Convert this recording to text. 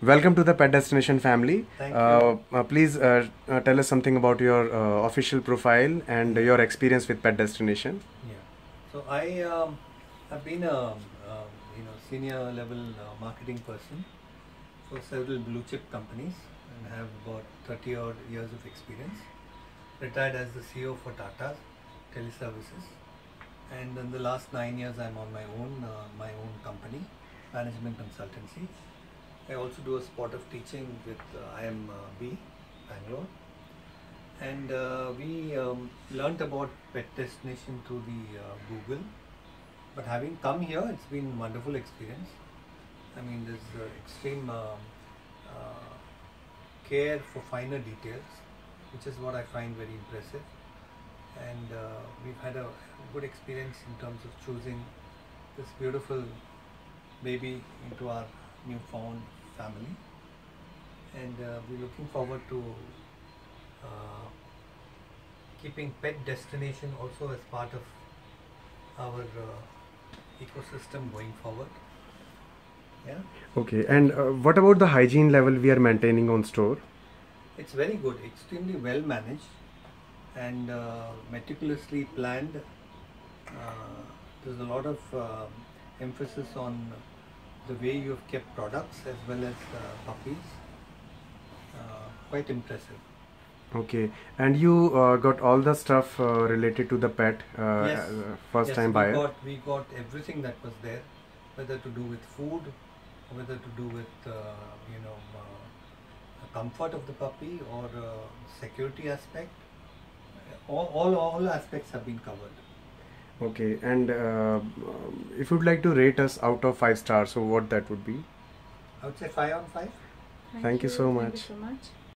Welcome to the Pet Destination family. Thank you. Please tell us something about your official profile and your experience with Pet Destination. Yeah. So I have been a senior level marketing person for several blue chip companies and have about 30 odd years of experience. Retired as the CEO for Tata Teleservices, and in the last 9 years I'm on my own company, management consultancy. I also do a spot of teaching with IMB Bangalore, and we learnt about Pet Destination through the Google. But having come here, it's been a wonderful experience. I mean, there's extreme care for finer details, which is what I find very impressive. And we've had a good experience in terms of choosing this beautiful baby into our newfound family. And we're looking forward to keeping Pet Destination also as part of our ecosystem going forward. Yeah. Okay, and what about the hygiene level we are maintaining on store? It's very good, extremely well managed and meticulously planned. There's a lot of emphasis on the way you have kept products as well as puppies. Quite impressive. Okay, and you got all the stuff related to the pet Yes. first time buyer? We got everything that was there, whether to do with food, whether to do with comfort of the puppy or security aspect. All aspects have been covered. Okay, and if you'd like to rate us out of 5 stars, so what that would be? I would say 5 on 5. Thank you so much. Thank you so much.